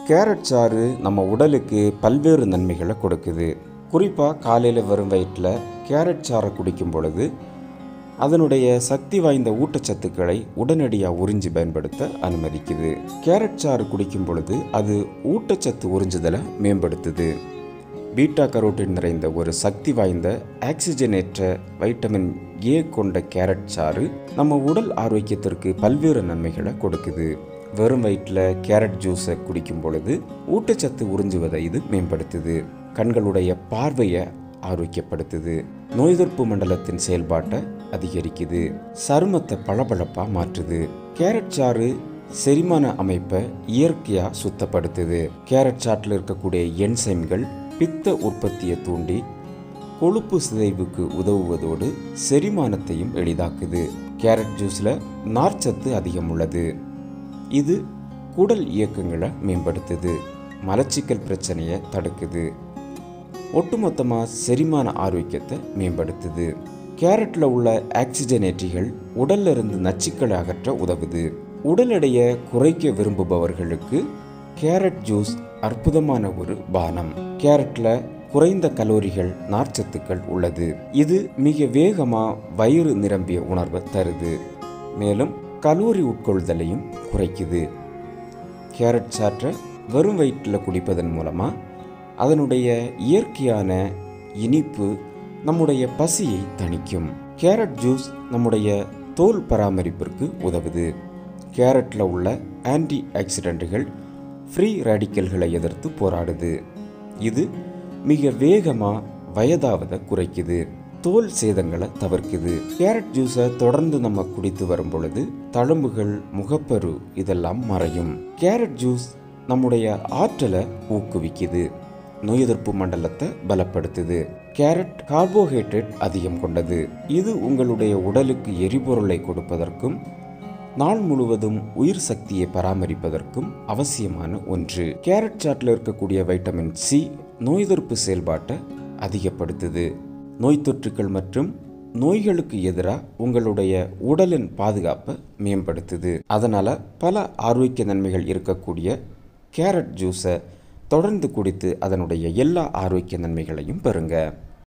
Carrot சாறு நம்ம உடலுக்கு பல்வேறு நன்மைகளை கொடுக்குது. குறிப்பாக காலையில் வெறும் வயிற்றில் கேரட் சாறை குடிக்கும் பொழுது அதனுடைய சக்தி வாய்ந்த ஊட்டச்சத்துக்களை உடனடியாக உறிஞ்சி பயன்படுத்த அனுமதிக்குது. கேரட் சாறு குடிக்கும் பொழுது அது ஊட்டச்சத்து உறிஞ்சுதலை மேம்படுத்துது. பீட்டா கரோட்டின் நிறைந்த ஒரு சக்தி வாய்ந்த ஆக்சிஜனேற்ற வைட்டமின் ஏ கொண்ட கேரட் சாறு நம்ம உடல் ஆரோக்கியத்திற்கு பல்வேறு நன்மைகளை கொடுக்குது. வெறும் வயிற்றில் கேரட் ஜூஸை குடிக்கும் பொழுது ஊட்டச்சத்து உறிஞ்சுவதை இது மேம்படுத்துது. கண்களுடைய பார்வையை ஆரோக்கியப்படுத்துது. நோய் எதிர்ப்பு மண்டலத்தின் செயல்பாட்டை அதிகரிக்குது. சருமத்தை பளபளப்பாக மாற்றுது. கேரட் சாறு செரிமான அமைப்பை இயற்கையாக சுத்தப்படுத்துது. கேரட் சாற்றில் இருக்கக்கூடிய என்சைம்கள் பித்த உற்பத்தியை தூண்டி கொழுப்பு சிதைவுக்கு உதவுவதோடு செரிமானத்தையும் எளிதாக்குது. கேரட் ஜூஸில் நார்ச்சத்து அதிகம் உள்ளது. இது குடல் இயக்கங்களை மேம்படுத்துது. மலச்சிக்கல் பிரச்சனையை தடுக்குது. ஒட்டுமொத்தமாக செரிமான ஆரோக்கியத்தை மேம்படுத்துது. கேரட்டில் உள்ள ஆக்சிஜனேற்றிகள் உடல்ல இருந்து நச்சுக்களை அகற்ற உதவுது. உடல் எடையை குறைக்க விரும்புபவர்களுக்கு கேரட் ஜூஸ் அற்புதமான ஒரு பானம். கேரட்ல குறைந்த கலோரிகள், நார்ச்சத்துக்கள் உள்ளது. இது மிக வேகமாக வயிறு நிரம்பிய உணர்வை தருது. மேலும் கலோரி உட்கொள்தலையும் குறைக்குது. கேரட் சாற்றை வெறும் வயிற்றில் குடிப்பதன் மூலமாக அதனுடைய இயற்கையான இனிப்பு நம்முடைய பசியை தணிக்கும். கேரட் ஜூஸ் நம்முடைய தோல் பராமரிப்பிற்கு உதவுது. கேரட்டில் உள்ள ஆன்டி ஆக்சிடென்ட்டுகள் ஃப்ரீ ரேடிக்கல்களை எதிர்த்து போராடுது. இது மிக வேகமாக வயதாவதை குறைக்குது. தோல் சேதங்களை தவிர்க்குது. கேரட் ஜூஸை தொடர்ந்து நம்ம குடித்து வரும் பொழுது தழும்புகள், முகப்பரு இதெல்லாம் மறையும். கேரட் ஜூஸ் நம்முடைய ஆற்றலை ஊக்குவிக்குது. நோய் எதிர்ப்பு மண்டலத்தை பலப்படுத்துது. கேரட் கார்போஹைட்ரேட் அதிகம் கொண்டது. இது உங்களுடைய உடலுக்கு எரிபொருளை கொடுப்பதற்கும் நாள் முழுவதும் உயிர் சக்தியை பராமரிப்பதற்கும் அவசியமான ஒன்று. கேரட் சாற்றில் இருக்கக்கூடிய வைட்டமின் சி நோய் எதிர்ப்பு செயல்பாட்டை அதிகப்படுத்துது. நோய் தொற்றுக்கள் மற்றும் நோய்களுக்கு எதிராக உங்களுடைய உடலின் பாதுகாப்பை மேம்படுத்துது. அதனால் பல ஆரோக்கிய நன்மைகள் இருக்கக்கூடிய கேரட் ஜூஸை தொடர்ந்து குடித்து அதனுடைய எல்லா ஆரோக்கிய நன்மைகளையும் பெறுங்க.